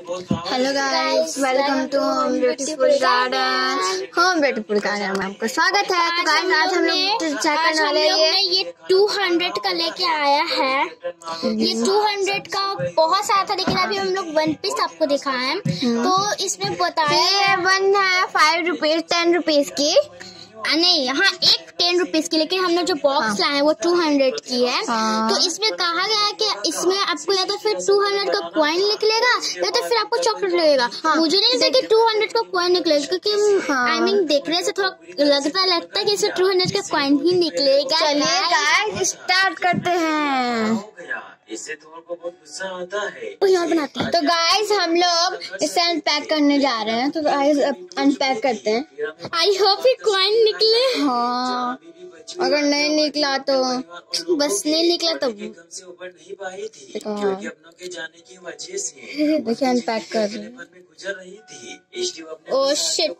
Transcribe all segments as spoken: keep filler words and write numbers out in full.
Hello guys, welcome to home beautiful garden. Home beautiful garden में आपका स्वागत है। तो गाइस आज हम लोग चेक करने वाले हैं ये ये टू हंड्रेड का लेके आया है। ये टू हंड्रेड का बहुत सारा था, लेकिन अभी हम लोग वन पीस आपको दिखाए हैं। तो इसमें बताया वन है फाइव रुपीज टेन रुपीज की, नहीं हाँ एक टेन रुपीज की, लेकिन हमने जो बॉक्स हाँ। लाए वो टू हंड्रेड की है। हाँ। तो इसमें कहा गया है कि इसमें आपको या तो फिर टू हंड्रेड का कॉइन निकलेगा या तो फिर आपको चॉकलेट लगेगा। हाँ। मुझे नहीं लगता कि टू हंड्रेड का कॉइन निकलेगा, क्योंकि आई मीन देखने से थोड़ा लगता लगता है कि इसमें टू हंड्रेड का कॉइन ही निकलेगा। चलिए गाइस स्टार्ट करते हैं। इससे तो आपको बहुत गुस्सा आता है। तो यहाँ बनाते हैं। तो गाइस हम लोग इसे अनपैक करने जा रहे हैं। तो गाइस अनपैक करते हैं। आई होप ये कॉइन निकले। हाँ अगर नहीं निकला तो बस नहीं निकला तो से ऊपर नहीं पाई थी, क्योंकि अपनों के जाने की वजह से देखिए अनपैक कर रहे हैं। में गुजर रही थी। ओह शिट,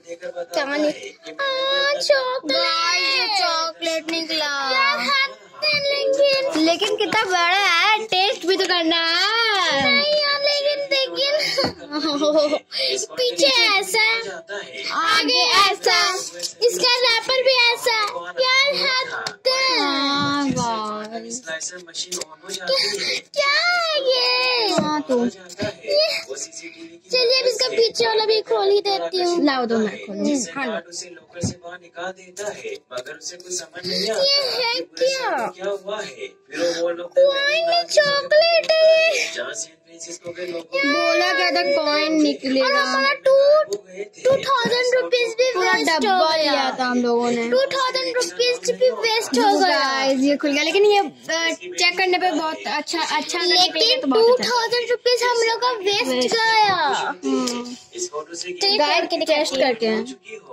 चॉकलेट निकला। लेकिन लेकिन कितना बड़ा है, टेस्ट भी तो करना है। नहीं यार, लेकिन लेकिन पीछे ऐसा, आगे ऐसा, इसका रैपर भी ऐसा यार। हद है। क्या है ये? हाँ तो चलिए अब इसका पीछे वाला भी खोल ही देती हूँ। लाओ दो मैं खोलूँ। उसे लोकर से बाहर निकाल देता है, मगर उसे कुछ समझ नहीं आता ये है क्या? क्या हुआ है। फिर वो लोग चॉकलेट है। जहाँ से को बोला क्या था कॉइन निकलेगा। और हमारा टू टू थाउजेंड रुपीज भी पूरा वेस्ट हो डब्बा गया। लिया था हम लोगों ने। टू थाउजेंड रुपीज भी वेस्ट हो गया। गाइस ये खुल गया, लेकिन ये चेक करने पे बहुत अच्छा अच्छा लेकिन टू थाउजेंड रुपीज हम लोग का वेस्ट गया। इस फोटो से गाइस टेस्ट करते हैं।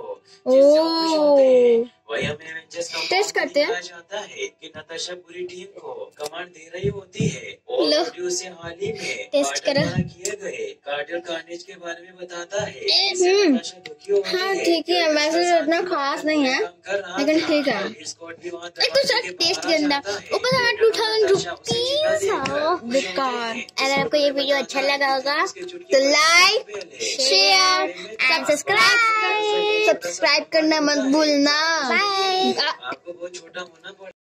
ओह वही हमें टेस्ट करते हैं। चाहता है कि नताशा पूरी टीम को कमांड दे रही होती है और उसे हाल ही में टेस्ट करो। किए गए कार्डियल कार्नेज के बारे में बताता है। हाँ ठीक है, वैसे तो उतना खास नहीं है, लेकिन ठीक है। एक तो सर टेस्ट गंदा, ऊपर हमारा टू थाउजेंड रुपीज बेकार। अगर आपको ये वीडियो अच्छा लगा होगा तो like share and subscribe subscribe करना मत भूलना। बाय। आपको बहुत छोटा होना पड़ेगा।